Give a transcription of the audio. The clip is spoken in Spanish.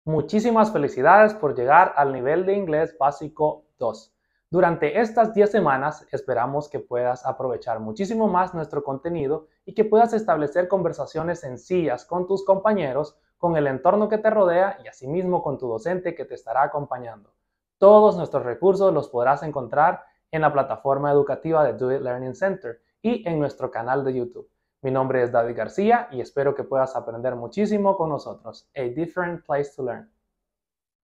Muchísimas felicidades por llegar al nivel de inglés básico 2. Durante estas 10 semanas esperamos que puedas aprovechar muchísimo más nuestro contenido y que puedas establecer conversaciones sencillas con tus compañeros, con el entorno que te rodea y asimismo con tu docente que te estará acompañando. Todos nuestros recursos los podrás encontrar en la plataforma educativa de Do It Learning Center y en nuestro canal de YouTube. Mi nombre es David García y espero que puedas aprender muchísimo con nosotros. A different place to learn.